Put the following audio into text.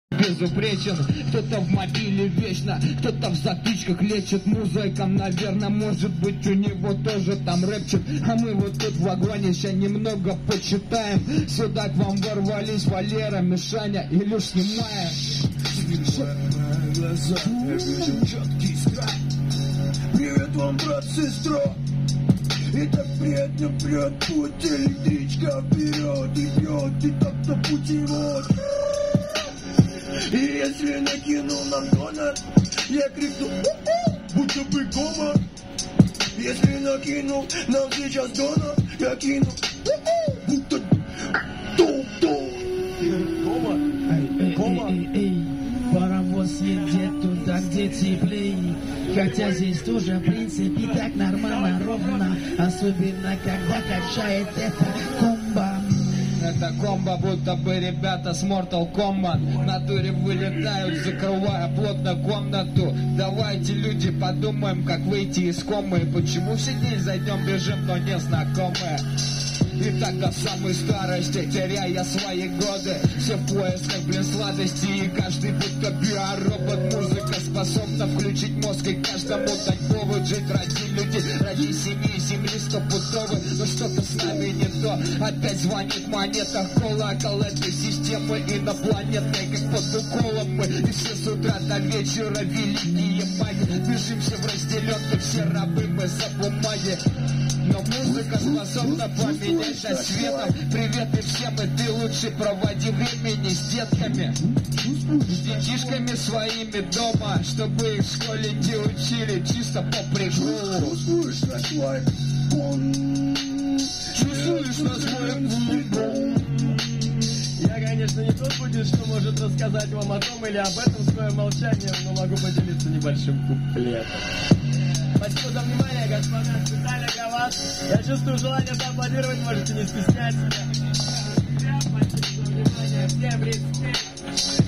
безупречен. Кто-то в мобиле вечно, кто-то в затычках лечит. Музыка, наверное, может быть у него тоже там рэпчет. А мы вот тут в вагоне сейчас немного почитаем. Сюда к вам ворвались Валера, Мишаня и Илюш Снимая. Глаза, я вижу четкий страх. Привет вам, брат, сестра. И так приятно прет путь, электричка вперед идет, и так на пути вот. И если накину нам донат, я крикну, будто бы гома. Если накину нам сейчас донат, я кину, будто топ-топ. Гома. Паровоз едет туда, где теплее. Хотя здесь тоже, в принципе, так нормально, ровно. Особенно, когда качает это комбо. Это комбо, будто бы ребята с Mortal Kombat в натуре вылетают, закрывая плотно комнату. Давайте, люди, подумаем, как выйти из комы. Почему все дни зайдем, бежим, но не знакомые. И так до самой старости, теряя свои годы, все в поисках, сладости. И каждый будто биоробот. Музыка способна включить мозг и каждому дать повод жить ради людей, ради семьи, земли стопудовой. Но что-то с нами не то. Опять звонит монета, колокол этой системы инопланетной, как под уколом мы. И все с утра до вечера великие маги. Бежимся в разделенку, все рабы мы за бумаги. Но музыка способна поменять до света. Привет и всем, и ты лучше проводи времени с детками, с детишками своими дома, чтобы их в школе не учили чисто по приколу. Чувствуешь на свой бум. Чувствуешь на свой бум. Я, конечно, не тот будет, что может рассказать вам о том или об этом в своем молчании, но могу поделиться небольшим куплетом. Спасибо за внимание, господа, специально для вас. Я чувствую желание зааплодировать, можете не стесняться. Спасибо за внимание, всем респект.